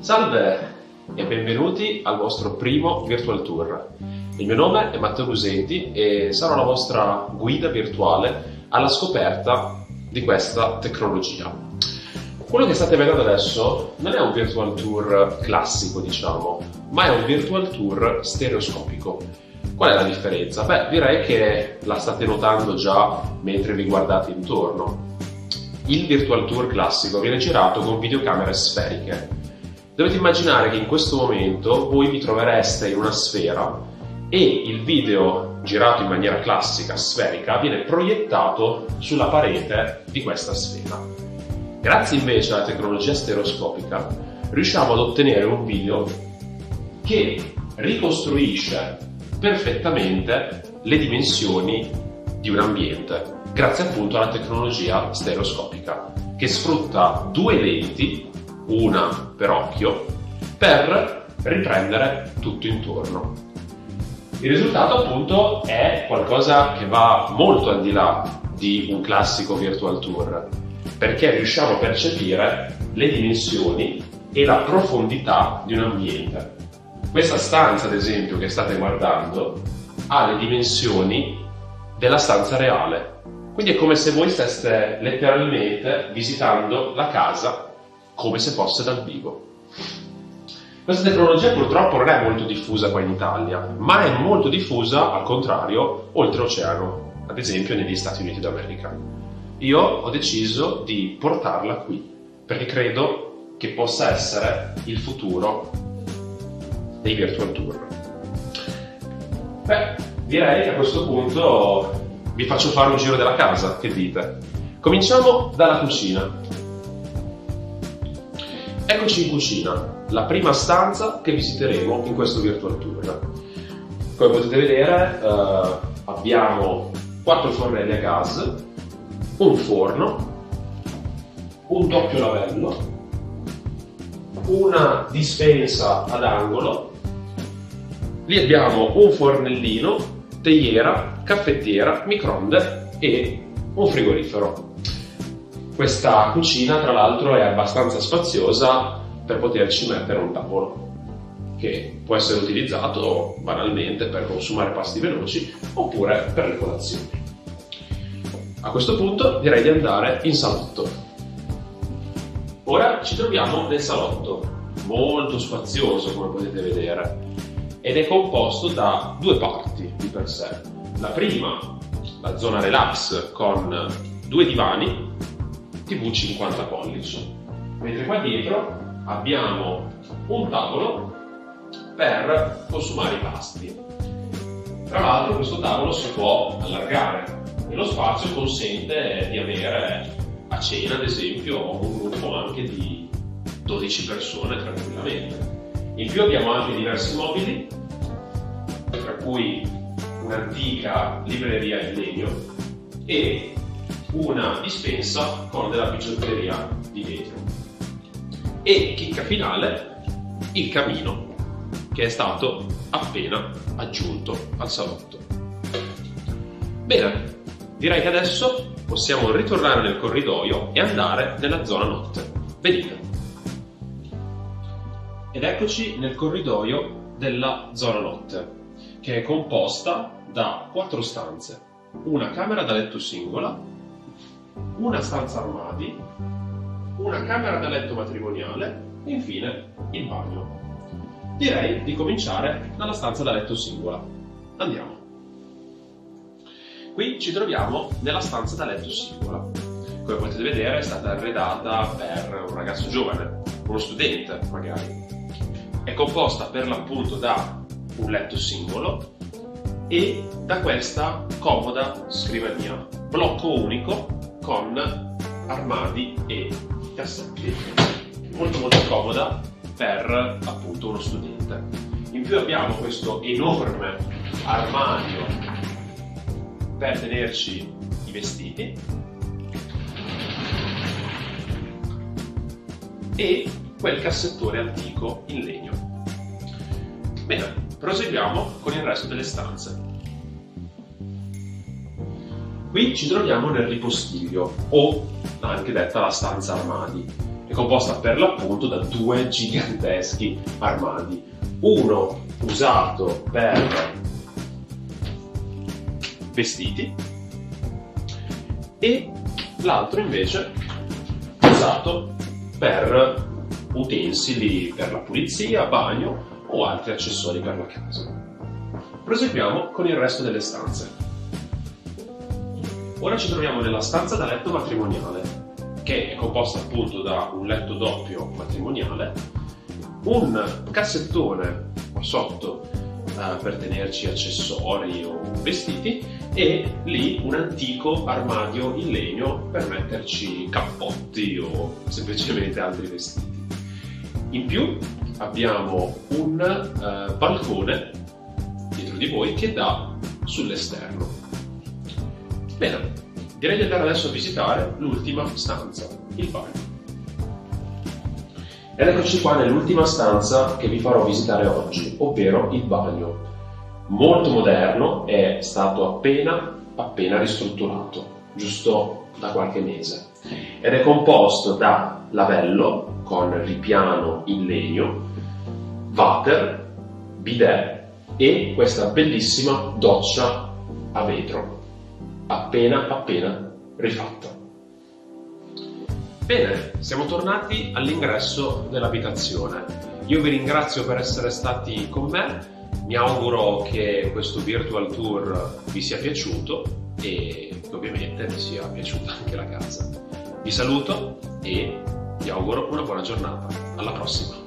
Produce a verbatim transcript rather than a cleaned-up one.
Salve e benvenuti al vostro primo Virtual Tour. Il mio nome è Matteo Busenti e sarò la vostra guida virtuale alla scoperta di questa tecnologia. Quello che state vedendo adesso non è un Virtual Tour classico, diciamo, ma è un Virtual Tour stereoscopico. Qual è la differenza? Beh, direi che la state notando già mentre vi guardate intorno. Il Virtual Tour classico viene girato con videocamere sferiche. Dovete immaginare che in questo momento voi vi trovereste in una sfera e il video girato in maniera classica, sferica, viene proiettato sulla parete di questa sfera. Grazie invece alla tecnologia stereoscopica riusciamo ad ottenere un video che ricostruisce perfettamente le dimensioni di un ambiente, grazie appunto alla tecnologia stereoscopica, che sfrutta due lenti, una per occhio, per riprendere tutto intorno. Il risultato appunto è qualcosa che va molto al di là di un classico Virtual Tour, perché riusciamo a percepire le dimensioni e la profondità di un ambiente. Questa stanza, ad esempio, che state guardando, ha le dimensioni della stanza reale. Quindi è come se voi steste letteralmente visitando la casa come se fosse dal vivo. Questa tecnologia purtroppo non è molto diffusa qua in Italia, ma è molto diffusa, al contrario, oltreoceano, ad esempio negli Stati Uniti d'America. Io ho deciso di portarla qui, perché credo che possa essere il futuro dei Virtual Tour. Beh, direi che a questo punto vi faccio fare un giro della casa, che dite? Cominciamo dalla cucina. Eccoci in cucina, la prima stanza che visiteremo in questo Virtual Tour. Come potete vedere eh, abbiamo quattro fornelli a gas, un forno, un doppio lavello, una dispensa ad angolo, lì abbiamo un fornellino, teiera, caffettiera, microonde e un frigorifero. Questa cucina tra l'altro è abbastanza spaziosa per poterci mettere un tavolo che può essere utilizzato banalmente per consumare pasti veloci oppure per le colazioni. A questo punto direi di andare in salotto. Ora ci troviamo nel salotto, molto spazioso come potete vedere, ed è composto da due parti di per sé. La prima, la zona relax, con due divani, tivù cinquanta pollici, mentre qua dietro abbiamo un tavolo per consumare i pasti. Tra l'altro questo tavolo si può allargare e lo spazio consente di avere a cena, ad esempio, un gruppo anche di dodici persone tranquillamente. In più abbiamo anche diversi mobili, tra cui un'antica libreria in legno e una dispensa con della bigiotteria di vetro. E chicca finale, il camino, che è stato appena aggiunto al salotto. Bene, direi che adesso possiamo ritornare nel corridoio e andare nella zona notte. Venite. Ed eccoci nel corridoio della zona notte, che è composta da quattro stanze, una camera da letto singola, una stanza armadi, una camera da letto matrimoniale e infine il bagno. Direi di cominciare dalla stanza da letto singola. Andiamo. Qui ci troviamo nella stanza da letto singola. Come potete vedere è stata arredata per un ragazzo giovane, uno studente magari. È composta per l'appunto da un letto singolo e da questa comoda scrivania, blocco unico con armadi e cassetti, molto molto comoda per appunto uno studente. In più abbiamo questo enorme armadio per tenerci i vestiti e quel cassettone antico in legno. Bene, proseguiamo con il resto delle stanze. Qui ci troviamo nel ripostiglio, o anche detta la stanza armadi, è composta per l'appunto da due giganteschi armadi, uno usato per vestiti e l'altro invece usato per utensili per la pulizia, bagno o altri accessori per la casa. Proseguiamo con il resto delle stanze. Ora ci troviamo nella stanza da letto matrimoniale, che è composta appunto da un letto doppio matrimoniale, un cassettone qua sotto eh, per tenerci accessori o vestiti e lì un antico armadio in legno per metterci cappotti o semplicemente altri vestiti. In più abbiamo un eh, balcone dietro di voi che dà sull'esterno. Bene, direi di andare adesso a visitare l'ultima stanza, il bagno. Ed eccoci qua nell'ultima stanza che vi farò visitare oggi, ovvero il bagno. Molto moderno, è stato appena appena ristrutturato, giusto da qualche mese. Ed è composto da lavello con ripiano in legno, water, bidet e questa bellissima doccia a vetro, appena appena rifatta. Bene, siamo tornati all'ingresso dell'abitazione. Io vi ringrazio per essere stati con me, mi auguro che questo virtual tour vi sia piaciuto e che ovviamente vi sia piaciuta anche la casa. Vi saluto e vi auguro una buona giornata. Alla prossima!